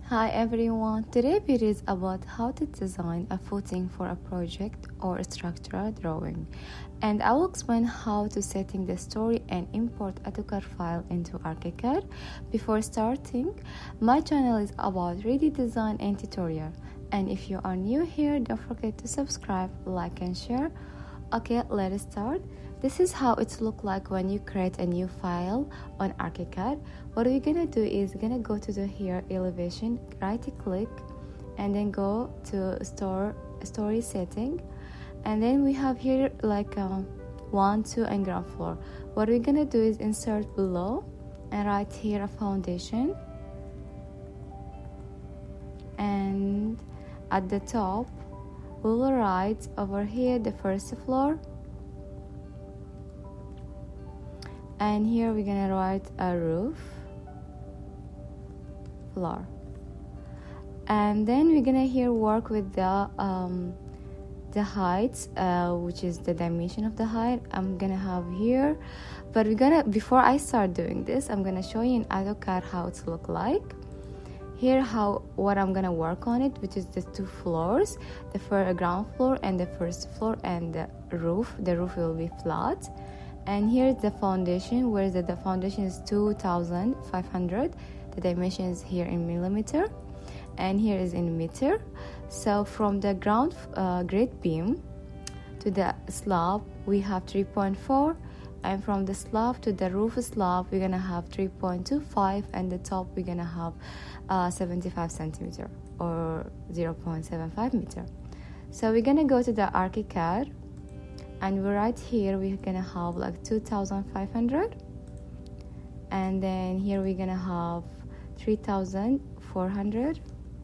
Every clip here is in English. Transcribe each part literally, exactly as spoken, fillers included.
Hi everyone, today video is about how to design a footing for a project or a structural drawing, and I will explain how to setting the story and import Autocad file into ArchiCad. Before starting, my channel is about three D design and tutorial, and if you are new here, don't forget to subscribe, like and share. Okay, let's start. This is how it looks like when you create a new file on ArchiCad. What we're gonna do is gonna go to the here elevation, right click, and then go to store story setting, and then we have here like um, one, two, and ground floor. What we're gonna do is insert below and write here a foundation, and at the top we will write over here the first floor. And here we're gonna write a roof floor, and then we're gonna here work with the um, the heights, uh, which is the dimension of the height I'm gonna have here. But we're gonna before I start doing this, I'm gonna show you in AutoCAD how it look like. Here how what I'm gonna work on it, which is the two floors, the first ground floor and the first floor, and the roof. The roof will be flat. And here's the foundation, where the, the foundation is two thousand five hundred. The dimension is here in millimeter, and here is in meter. So from the ground uh, grade beam to the slab, we have three point four, and from the slab to the roof slab, we're gonna have three point two five, and the top we're gonna have uh, seventy-five centimeter or zero point seven five meter. So we're gonna go to the ArchiCAD. And right here we're gonna have like two thousand five hundred, and then here we're gonna have three thousand four hundred,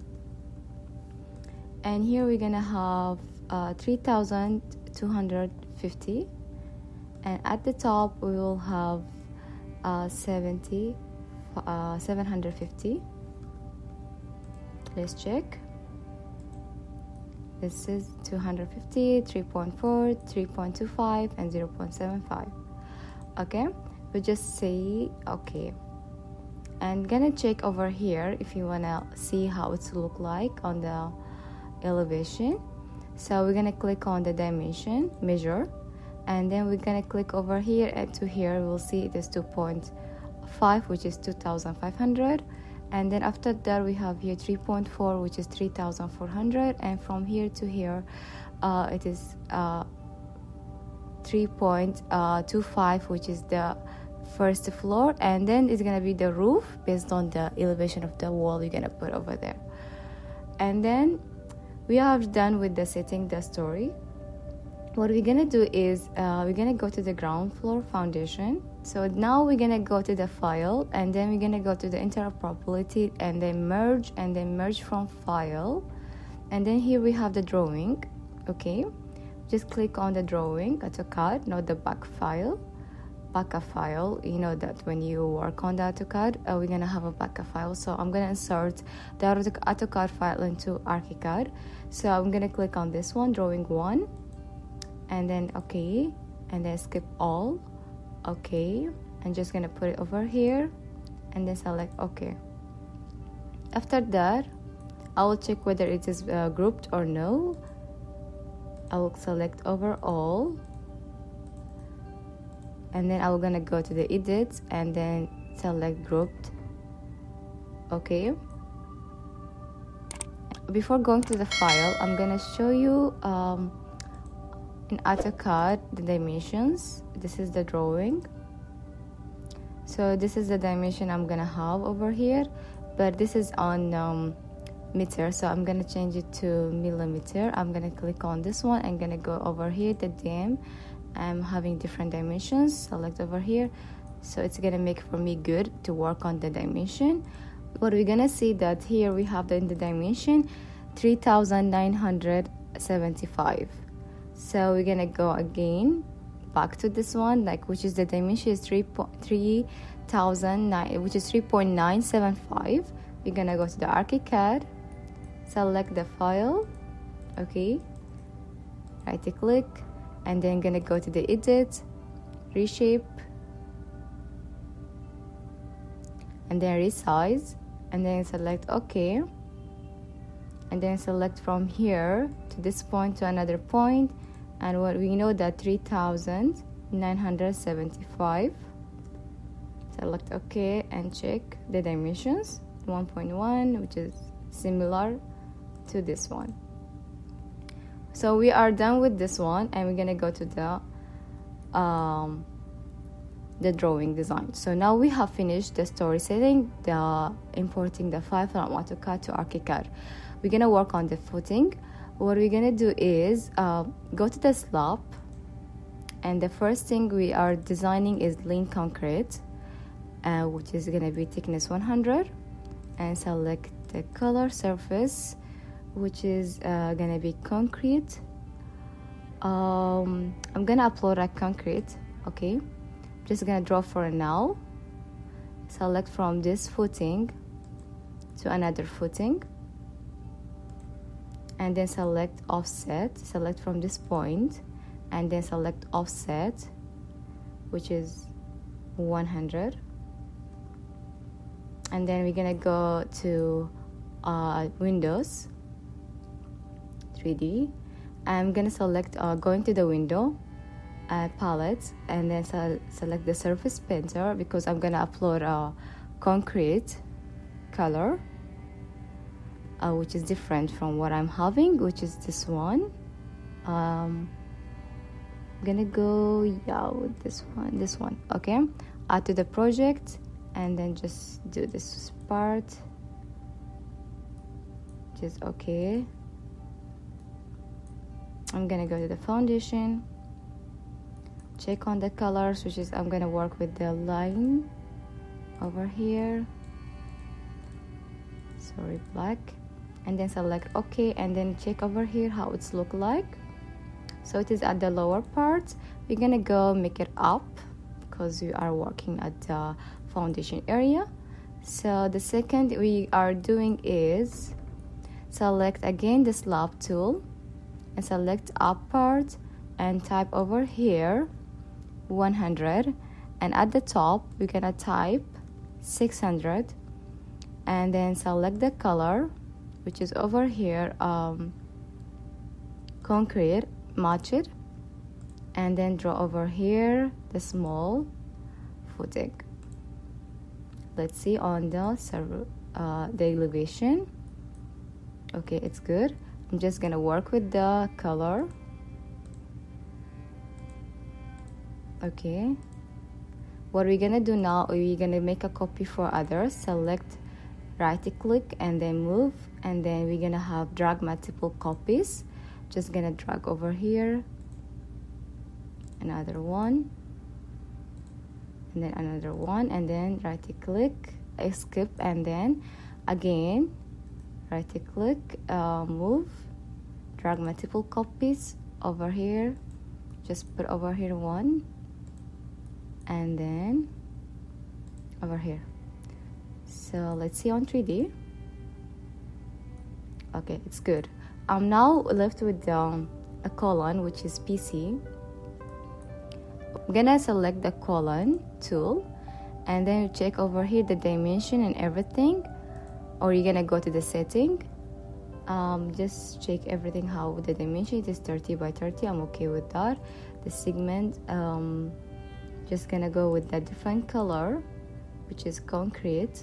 and here we're gonna have uh, three thousand two hundred fifty, and at the top we will have uh, seventy, uh, seven hundred fifty. Let's check. This is two hundred fifty, three point four, three point two five, and zero point seven five. Okay, we just say okay, and gonna check over here if you wanna see how it look like on the elevation. So we're gonna click on the dimension measure, and then we're gonna click over here, and to here we'll see it is two point five, which is two thousand five hundred. And then after that we have here three point four, which is three thousand four hundred, and from here to here uh, it is uh, three point two five, which is the first floor, and then it's gonna be the roof based on the elevation of the wall you're gonna put over there. And then we have done with the setting the story. What we're gonna do is uh, we're gonna go to the ground floor foundation. So now we're gonna go to the file, and then we're gonna go to the interoperability, and then merge, and then merge from file, and then here we have the drawing. Okay, just click on the drawing AutoCAD, not the back file. Backup file, you know that when you work on the AutoCAD, uh, we're gonna have a backup file. So I'm gonna insert the AutoCAD file into ArchiCAD. So I'm gonna click on this one, drawing one, and then okay, and then skip all. Okay, I'm just gonna put it over here, and then select okay. After that, I will check whether it is uh, grouped or no. I will select overall, and then I'm gonna go to the edit, and then select grouped. Okay, before going to the file, I'm gonna show you um, in AutoCAD the dimensions. This is the drawing, so this is the dimension I'm gonna have over here, but this is on um, meter, so I'm gonna change it to millimeter. I'm gonna click on this one and gonna go over here, the dim. I'm having different dimensions, select over here, so it's gonna make for me good to work on the dimension. What we're gonna see that here we have the, in the dimension three thousand nine hundred seventy-five. So we're gonna go again back to this one, like which is the dimension is three thousand nine, which is three point nine seven five. We're gonna go to the ArchiCAD, select the file, okay, right click, and then gonna go to the edit, reshape, and then resize, and then select OK. and then select from here to this point to another point, and what we know that three thousand nine hundred seventy-five. Select OK and check the dimensions, one point one, which is similar to this one. So we are done with this one, and we're gonna go to the um, the drawing design. So now we have finished the story setting, the importing the file from AutoCAD to ArchiCAD. We're gonna work on the footing. What we're gonna do is uh, go to the slab, and the first thing we are designing is lean concrete, uh, which is gonna be thickness one hundred, and select the color surface, which is uh, gonna be concrete. um, I'm gonna upload a concrete. Okay, just gonna draw for now. Select from this footing to another footing, and then select offset. Select from this point, and then select offset, which is one hundred, and then we're gonna go to uh, Windows three D. I'm gonna select uh, going to the window uh, palette, and then se select the surface painter, because I'm gonna upload a concrete color, uh, which is different from what I'm having, which is this one. um, I'm gonna go yeah with this one this one okay, add to the project, and then just do this part, just okay. I'm gonna go to the foundation, check on the colors, which is I'm gonna work with the line over here, sorry, black, and then select OK, and then check over here how it's look like. So it is at the lower part. We're gonna go make it up, because we are working at the foundation area. So the second we are doing is select again the slab tool, and select up part, and type over here one hundred, and at the top we're gonna type six hundred, and then select the color, which is over here um, concrete, match it, and then draw over here the small footing. Let's see on the server uh, the elevation. Okay, it's good. I'm just gonna work with the color. Okay, what we're gonna do now, we're gonna make a copy for others. Select right click and then move, and then we're gonna have drag multiple copies. Just gonna drag over here, another one, and then another one, and then right click, skip, and then again right click, uh, move, drag multiple copies over here, just put over here one, and then over here. So let's see on three D. Okay, it's good. I'm now left with um, a column, which is P C. I'm gonna select the column tool, and then check over here the dimension and everything, or you're gonna go to the setting. Um, just check everything how the dimension it is thirty by thirty. I'm okay with that. The segment, um, just gonna go with that different color, which is concrete,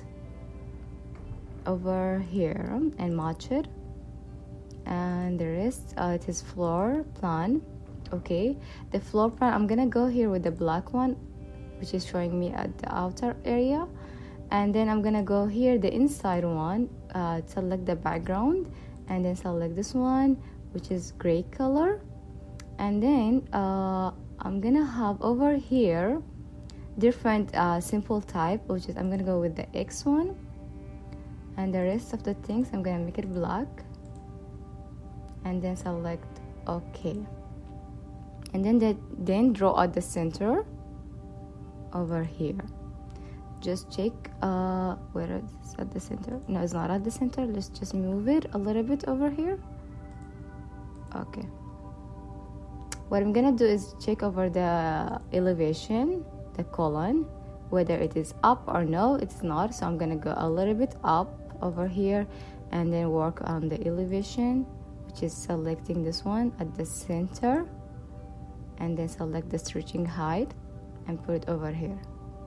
over here, and match it. And the rest, uh, it is floor plan. Okay, the floor plan, I'm gonna go here with the black one, which is showing me at the outer area, and then I'm gonna go here the inside one, uh, select the background, and then select this one, which is gray color, and then uh, I'm gonna have over here different uh, simple type, which is I'm gonna go with the X one, and the rest of the things I'm gonna make it black, and then select OK, and then the, then draw at the center over here. Just check uh, where it's at the center. No, it's not at the center. Let's just move it a little bit over here. Okay, what I'm gonna do is check over the elevation, the column, whether it is up or no, it's not. So I'm gonna go a little bit up over here, and then work on the elevation, which is selecting this one at the center, and then select the stretching height and put it over here.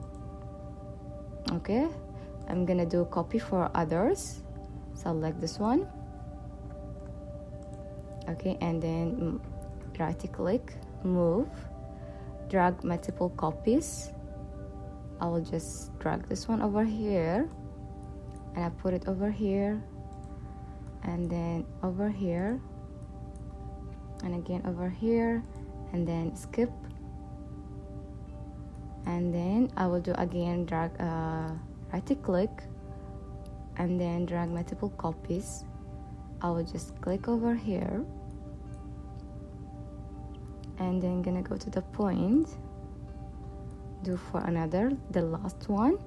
Okay, I'm gonna do copy for others. Select this one. Okay, and then right click, move, drag multiple copies. I will just drag this one over here, and I put it over here, and then over here, and again over here, and then skip, and then I will do again drag uh, right click, and then drag multiple copies. I will just click over here, and then gonna go to the point, do for another, the last one,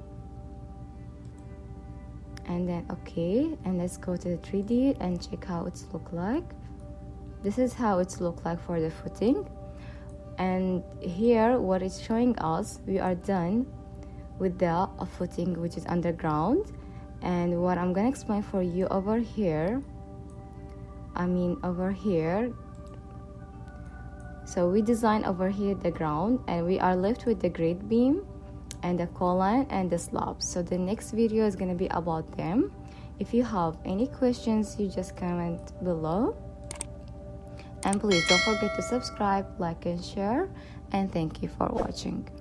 and then okay, and let's go to the three D and check how it's look like. This is how it's look like for the footing. And here what it's showing us, we are done with the footing which is underground. And what I'm gonna explain for you over here, I mean over here, so we design over here the ground, and we are left with the grade beam and the column and the slabs. So the next video is gonna be about them. If you have any questions, you just comment below. And please don't forget to subscribe, like and share, and thank you for watching.